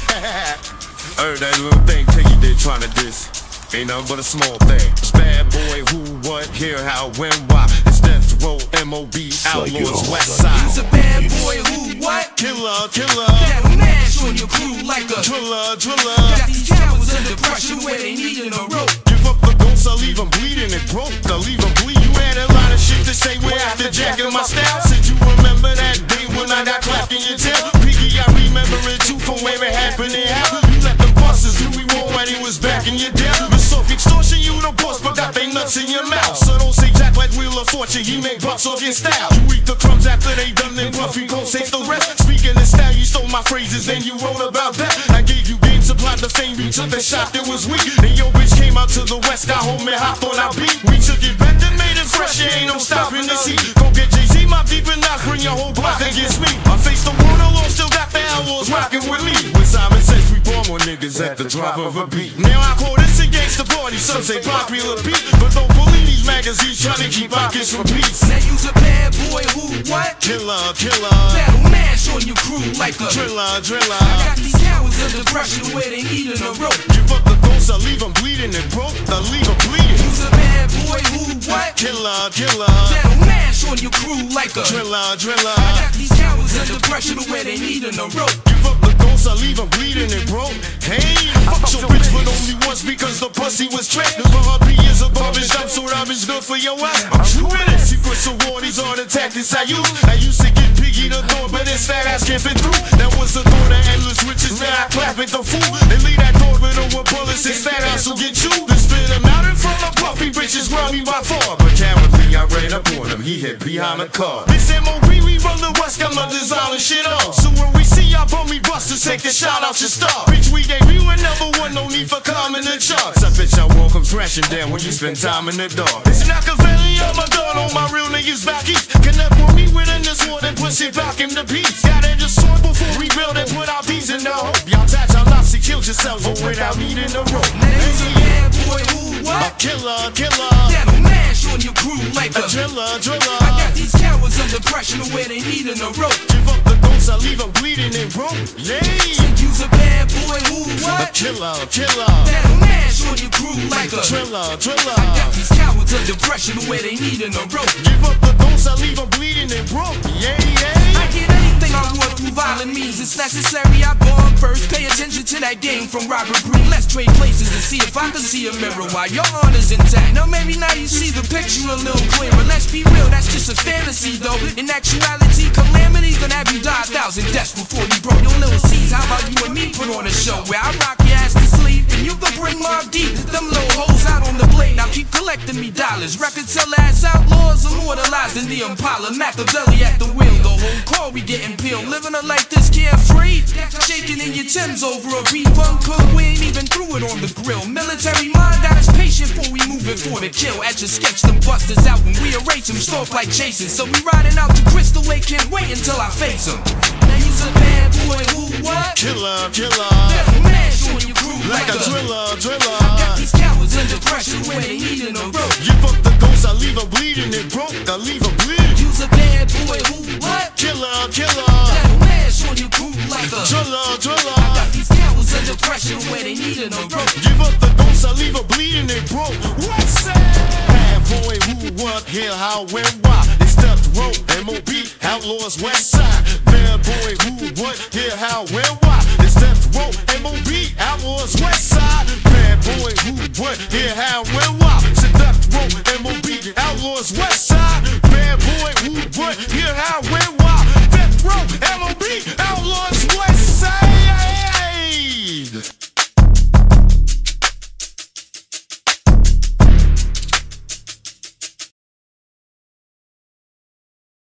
Heard that little thing Piggy did trying to diss. Ain't nothing but a small thing. It's bad boy, who, what, here, how, when, why. It's death row, M.O.B. outlaws, west side. He's a bad boy, who, what? Killer, killer. That'll mash on your crew like a driller, driller. Got these cowards under pressure where they needin' a rope. Give up the ghost, I'll leave them bleeding and broke. I'll leave them bleed. You had a lot of shit to say way after jacking my style. Said you remember that day when I got clapped in your tail? Piggy, I remember it too from where it happened and how you let the bosses do we want when he was back in your down. Soft extortion, you the boss, but got they nuts in your mouth. So don't say Jack like Wheel of Fortune, he make bucks off your style. You eat the crumbs after they done, then Puffy gon' take the rest. Speaking of style, you stole my phrases, then you wrote about that. I gave you game, supplied the fame, you took the shot that was weak. And your bitch came out to the west, got home and hopped on our beat. We took it back, then made it fresh, there ain't no stopping this heat. Go get Jay-Z, my deep and knock, bring your whole block against me. I face the world alone, still got the outlaws rocking with me. When Simon says we born with niggas at the drop of a beat. Now I call this a gangsta party, some say popular beat, but don't believe these magazines trying to keep pockets from peace. Now you's a bad boy, who, what? Killer, killer. That'll mash on your crew like a driller, driller. I got these cowards under pressure where they needin' a rope. Give up the ghost, I'll leave them bleeding and broke. I'll leave them bleeding. You's a bad boy, who, what? Killer, killer. That'll mash on your crew like a driller, driller. I got these cowards under pressure where they needin' a rope. Give up the ghost, I'll leave them bleeding and broke. Hey, fuck your bitch, but only once because the pussy was trapped. For her P is a garbage dump, so rubbish good for your ass. I'm true with it. Secrets of war, these are the tactics I use. I used to get Piggy the door, but this fat ass can't fit through. That was the door to endless riches, now I clap at the fool. And leave that door with over bullets, this fat ass will get you. Then spit him out in front of puffy bitches, run me by far. But cowardly, I ran up on him, he hid behind the car. This M.O.B. we run the west, got my design and shit on. So when we see y'all bummy busters, take a shot out your star. Bitch, we gave you another one, no need for climbing the charts. I bet y'all won't come crashing down when you spend time in the dark. It's Machiavelli on my gun, on my real niggas back east. Connect with me within this war, then push it back in the peace. Gotta just sort before we build and put our these in the hope. Y'all touch our lots, you killed yourself without needing a rope. Now you's a bad boy, who, what? A killer, killer. That'll mash on your crew like a driller, driller. I got these cowards under pressure where they needin' a rope. Give up the ghost, I leave them bleeding and broke. Yeah. Think you's a bad boy, who, what? A killer, killer. That'll mash on your crew like a driller, driller. I got these cowards under pressure where they needin' a rope. Give up the ghost, I leave them bleeding and broke. Yeah, yeah. I get anything I want through violent means. It's necessary I bomb first. Pay attention to that game from Robert Green. Let's trade places to see if I can see a mirror while your honor's intact. Now maybe now you see the picture a little clearer. Let's be real, that's just a fantasy though. In actuality, calamity's gonna have you die 1,000 deaths before you broke your little seeds. How about you and me put on a show where I rock your ass to sleep and you can bring Mob Deep, them little hoes out on the blade. Now keep collecting me dollars. Record sell ass outlaws immortalized in the Impala. Machiavelli at the wheel, the whole car we getting peeled. Living a life this carefree, shaking in your Timbs over a beef uncooked. We ain't even threw it on the grill. Military mind got us patient before we move it for the kill. Etch a sketch them busters out when we erase them, stalk like chasing. So we riding out to Crystal Lake, can't wait until I face them. Now you's a bad boy, who, what? Killer, killer. That'll mash on your crew like a driller, driller. I got these cowards under pressure where they needin' a rope. Give up the ghost, I leave them bleeding and broke. I leave them bleeding. You's a bad boy, who, what? Killer, killer. That'll mash on your crew like a driller, driller. I got these cowards under pressure where they needin' a rope. Give up the ghost, I leave them bleeding and broke. What's that? Bad boy, who, what, here, how, when, why? It's death row, M.O.B. outlaws, west side. Bad boy, who, what, here, how, when, why?